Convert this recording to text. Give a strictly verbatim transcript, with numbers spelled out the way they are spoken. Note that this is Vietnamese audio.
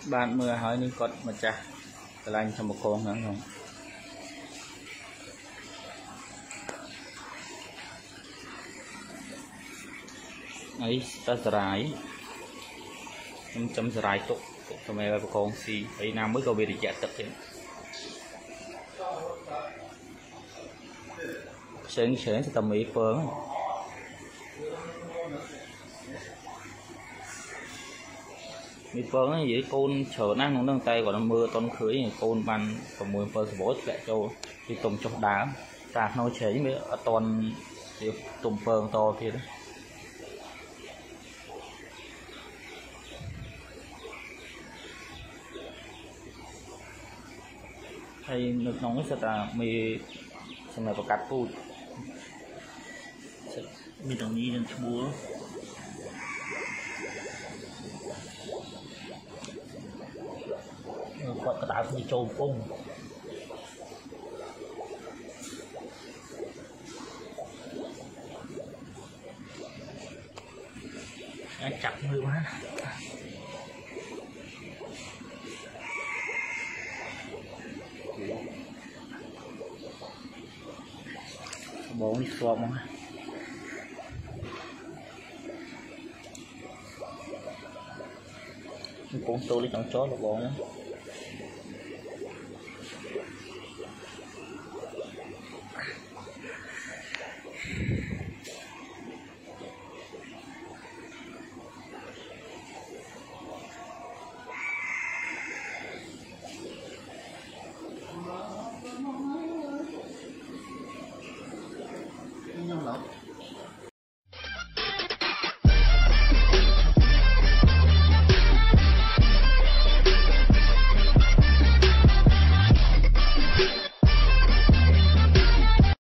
bạn mưa hỏi nên con mà chả lành cho một con nữa không ấy ta rải chấm chấm rải tục cho mẹ bà con xì ấy nào mới có về để chặt tập thế sáng sáng tầm mỹ phớn mỹ phớn gì côn chờ năng nó nâng tay của nó mưa con khưới côn bàn còn mùi phơi bó lại cho đi tùng trong đá tạt nó chế mới ở toàn thì tùng phơi to kia đó hay nước nóng sẽ là mì xong rồi có cắt phút mì đồng nhi lên búa quạt cái đá đi trâu cung anh chặt người quá bố đi xóa mà con tôi đi trong chó là bố